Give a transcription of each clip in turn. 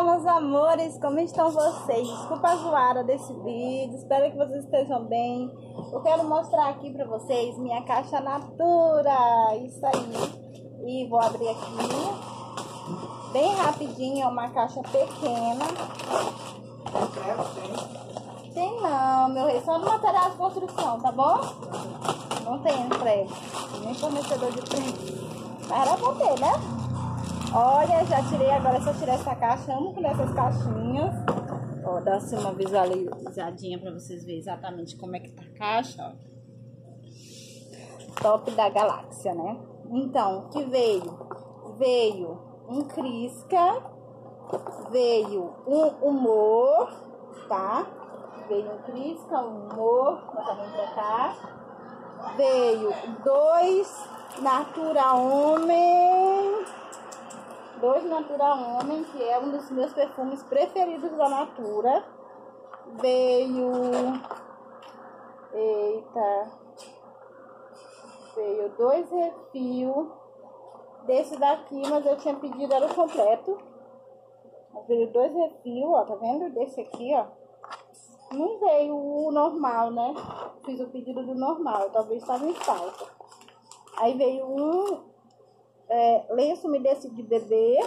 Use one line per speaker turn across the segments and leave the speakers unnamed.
meus amores, como estão vocês? Desculpa a zoada desse vídeo, espero que vocês estejam bem. Eu quero mostrar aqui pra vocês minha caixa Natura, isso aí. E vou abrir aqui, bem rapidinho, é uma caixa pequena. Tem não, meu rei, só no material de construção, tá bom? Não tem entrega, nem fornecedor de print. Mas era bom ter, né? Olha, já tirei, agora só tirar essa caixa, amo com essas caixinhas. Ó, dá assim uma visualizadinha pra vocês verem exatamente como é que tá a caixa, ó. Top da galáxia, né? Então, o que veio? Veio um Crisca, veio um humor, tá? Veio um Crisca, um humor, vou também trocar. Veio 2 Natura Homem. 2 Natura Homem, que é um dos meus perfumes preferidos da Natura. Veio... Eita... Veio 2 refil desse daqui, mas eu tinha pedido, era o completo. Veio 2 refil, ó, tá vendo? Desse aqui, ó. Não veio o normal, né? Fiz o pedido do normal, talvez estava em falta. Aí veio um... lenço umedecido de bebê.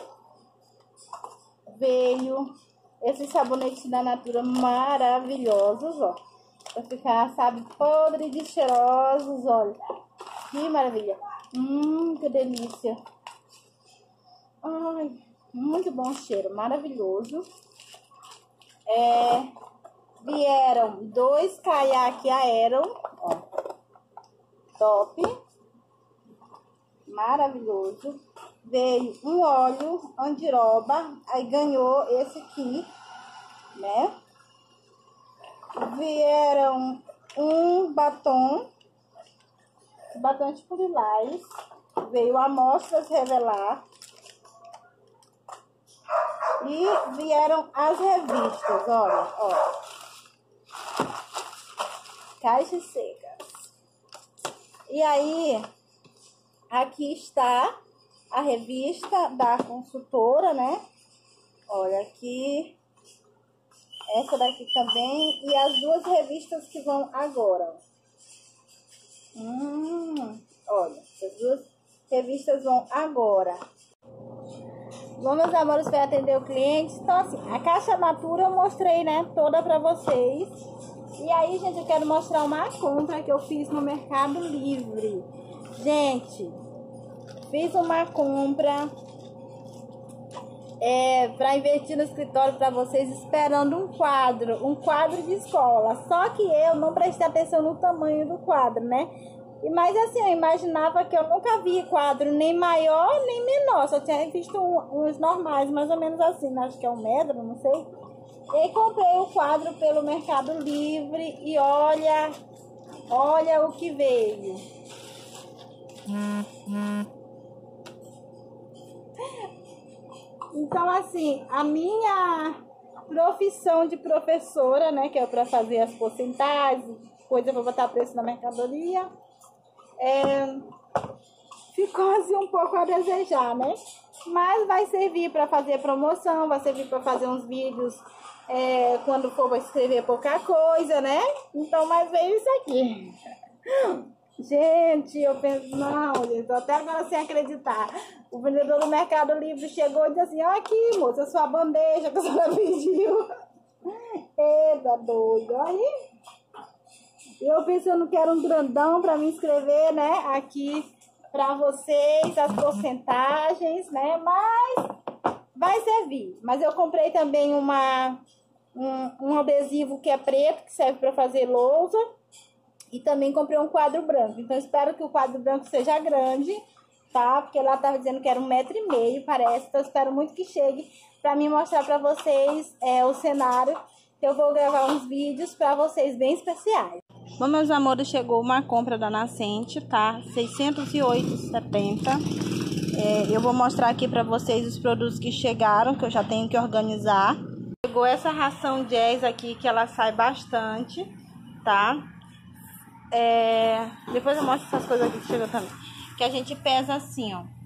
Veio esses sabonetes da Natura maravilhosos, ó. Pra ficar, sabe, podre de cheirosos, olha. Que maravilha. Que delícia. Ai, muito bom cheiro, maravilhoso. Vieram 2 caiaque Aeron, ó. Top. Maravilhoso. Veio um óleo andiroba, aí ganhou esse aqui, né? Vieram um batom tipo lilás. Veio amostras revelar. E vieram as revistas, olha, ó. Caixas secas. E aí... Aqui está a revista da consultora, né? Olha aqui. Essa daqui também. E as 2 revistas que vão agora. Olha, essas 2 revistas vão agora. Bom, meus amores, foi atender o cliente. Então, assim, a caixa Natura eu mostrei, né? Toda pra vocês. E aí, gente, eu quero mostrar uma compra que eu fiz no Mercado Livre. Gente, fiz uma compra para investir no escritório para vocês, esperando um quadro de escola. Só que eu não prestei atenção no tamanho do quadro, né? Mas assim, eu imaginava que eu nunca vi quadro nem maior nem menor. Só tinha visto uns normais, mais ou menos assim, acho que é 1 metro, não sei. E comprei o quadro pelo Mercado Livre e olha o que veio. Então, assim, a minha profissão de professora, né, que é para fazer as porcentagens, coisa para botar preço na mercadoria, ficou assim um pouco a desejar, né? Mas vai servir para fazer promoção, vai servir para fazer uns vídeos quando for escrever pouca coisa, né? Então, mas veio isso aqui. Gente, eu penso, não, eu tô até agora sem acreditar. O vendedor do Mercado Livre chegou e disse assim: ó, aqui, moça, sua bandeja que a senhora pediu. Eita, doido, aí. Eu pensando que era um grandão para me inscrever, né, aqui para vocês, as porcentagens, né, mas vai servir. Mas eu comprei também um adesivo que é preto, que serve para fazer lousa. E também comprei um quadro branco. Então, espero que o quadro branco seja grande, tá? Porque lá tava dizendo que era 1,5 metro, parece. Então, espero muito que chegue para mim mostrar para vocês o cenário. Eu vou gravar uns vídeos para vocês bem especiais. Bom, meus amores, chegou uma compra da Nascente, tá? R$ 608,70. Eu vou mostrar aqui para vocês os produtos que chegaram, que eu já tenho que organizar. Chegou essa ração Jazz aqui, que ela sai bastante, tá? Depois eu mostro essas coisas aqui que chegou também. Que a gente pesa assim, ó.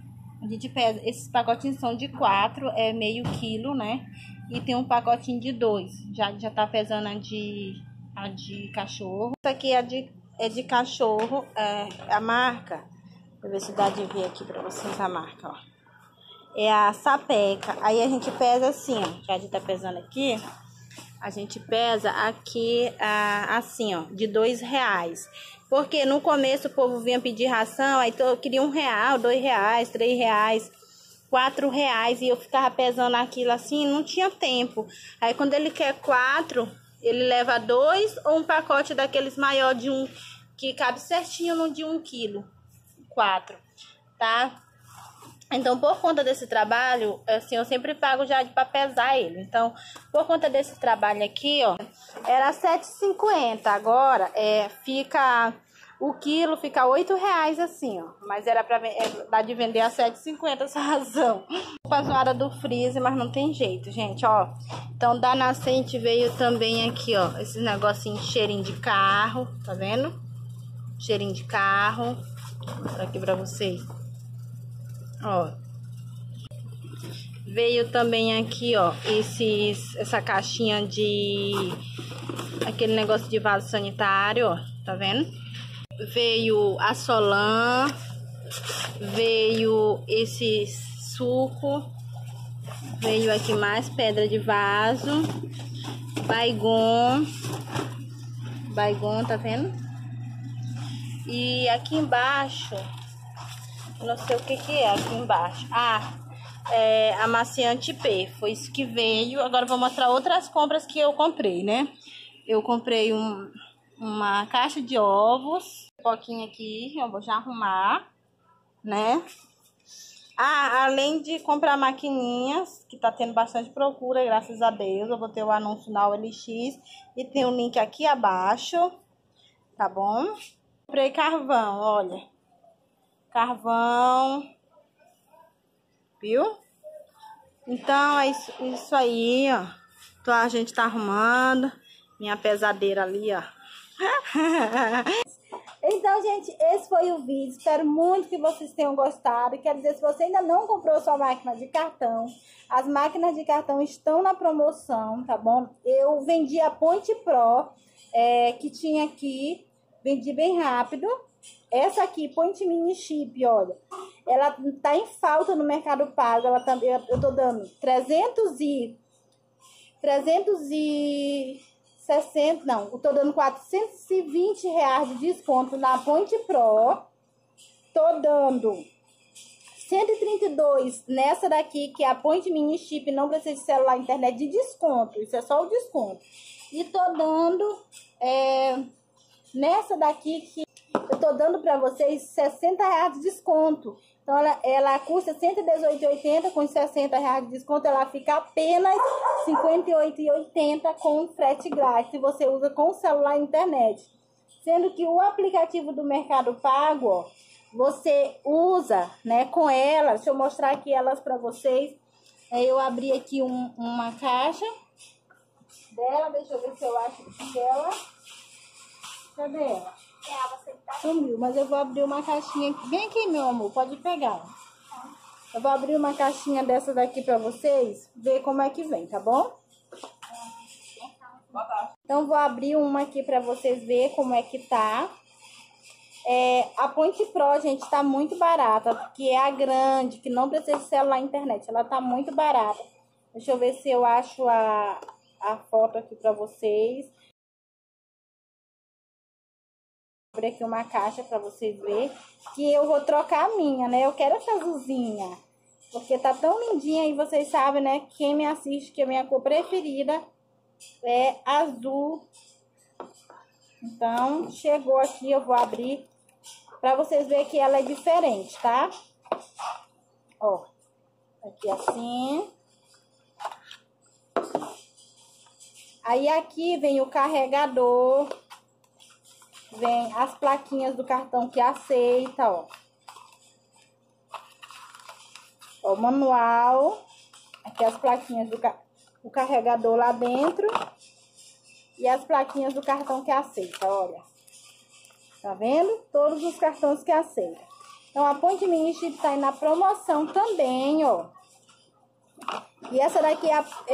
A gente pesa, esses pacotinhos são de 4, é meio quilo, né? E tem um pacotinho de 2. Já tá pesando a de cachorro. Essa aqui é de cachorro, a marca. Deixa eu ver se dá de ver aqui pra vocês a marca, ó. É a Sapeca. Aí a gente pesa assim, ó. Já a gente tá pesando aqui. A gente pesa aqui, assim, ó, de R$2. Porque no começo o povo vinha pedir ração, aí eu queria R$1, R$2, R$3, R$4. E eu ficava pesando aquilo assim, não tinha tempo. Aí quando ele quer 4, ele leva 2 ou um pacote daqueles maior de 1, que cabe certinho no de 1 quilo. 4, tá? Então, por conta desse trabalho, assim, eu sempre pago já para pesar ele. Então, por conta desse trabalho aqui, ó, era R$7,50. Agora, fica... O quilo fica R$8 assim, ó. Mas era pra dar de vender a R$7,50 essa razão. A zoada do freezer, mas não tem jeito, gente, ó. Então, da nascente veio também aqui, ó, esses negocinhos, cheirinho de carro, tá vendo? Cheirinho de carro. Vou mostrar aqui pra vocês. Ó, veio também aqui, ó, essa caixinha de aquele negócio de vaso sanitário, ó, tá vendo? Veio a Solan, veio esse suco, veio aqui mais pedra de vaso, Baygon, tá vendo? E aqui embaixo, não sei o que é aqui embaixo. É amaciante P. Foi isso que veio. Agora eu vou mostrar outras compras que eu comprei, né? Eu comprei uma caixa de ovos. Um pouquinho aqui, eu vou já arrumar, né? Além de comprar maquininhas, que tá tendo bastante procura, graças a Deus. Eu vou ter o anúncio na OLX e tem um link aqui abaixo, tá bom? Comprei carvão, olha. Carvão, viu? Então é isso aí, ó. Então a gente tá arrumando minha pesadeira ali, ó. Então, gente, esse foi o vídeo. Espero muito que vocês tenham gostado. Quero dizer, se você ainda não comprou sua máquina de cartão, as máquinas de cartão estão na promoção, tá bom? Eu vendi a Point Pro, que tinha aqui, vendi bem rápido. Essa aqui, Point Mini Chip, olha, ela tá em falta no Mercado Pago. Ela também, eu tô dando 360, não, eu tô dando R$420 de desconto na Point Pro. Tô dando 132 nessa daqui, que é a Point Mini Chip, não precisa de celular, internet, de desconto. Isso é só o desconto. E tô dando nessa daqui, que eu tô dando pra vocês R$60 de desconto. Então, ela custa R$118,80, com R$60 de desconto, ela fica apenas R$58,80 com frete grátis, se você usa com o celular e internet. Sendo que o aplicativo do Mercado Pago, ó, você usa, né, com elas. Deixa eu mostrar aqui elas pra vocês. Eu abri aqui uma caixa dela, deixa eu ver se eu acho dela. Cadê ela? Sumiu, mas eu vou abrir uma caixinha. Vem aqui, meu amor, pode pegar. Eu vou abrir uma caixinha dessa daqui pra vocês, ver como é que vem, tá bom? Então, vou abrir uma aqui pra vocês verem como é que tá. A Point Pro, gente, tá muito barata, porque é a grande, que não precisa de celular e internet. Ela tá muito barata. Deixa eu ver se eu acho a foto aqui pra vocês. Vou abrir aqui uma caixa pra vocês verem, que eu vou trocar a minha, né? Eu quero essa azulzinha, porque tá tão lindinha, e vocês sabem, né? Quem me assiste, que a minha cor preferida é azul. Então, chegou aqui, eu vou abrir pra vocês verem que ela é diferente, tá? Ó, aqui assim. Aí aqui vem o carregador. Vem as plaquinhas do cartão que aceita, ó. Ó, o manual. Aqui as plaquinhas do carregador lá dentro. E as plaquinhas do cartão que aceita, olha. Tá vendo? Todos os cartões que aceita. Então, a Point Mini Chip tá aí na promoção também, ó. E essa daqui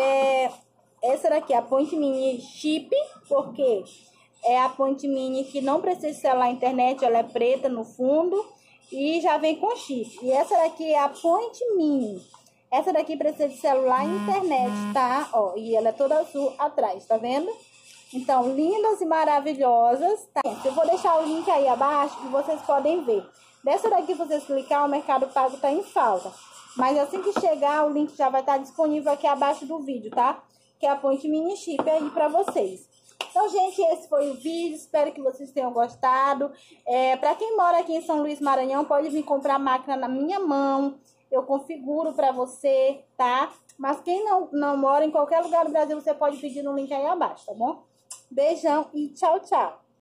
é a Point Mini Chip, porque é a Point Mini que não precisa instalar a internet, ela é preta no fundo e já vem com chip. E essa daqui é a Point Mini. Essa daqui precisa de celular e internet, tá? Ó, e ela é toda azul atrás, tá vendo? Então, lindas e maravilhosas, tá? Eu vou deixar o link aí abaixo que vocês podem ver. Dessa daqui, vocês clicar, o Mercado Pago tá em falta. Mas assim que chegar, o link já vai estar disponível aqui abaixo do vídeo, tá? Que é a Point Mini Chip aí pra vocês. Então, gente, esse foi o vídeo. Espero que vocês tenham gostado. Pra quem mora aqui em São Luís, Maranhão, pode vir comprar a máquina na minha mão. Eu configuro pra você, tá? Mas quem não mora em qualquer lugar do Brasil, você pode pedir no link aí abaixo, tá bom? Beijão e tchau, tchau.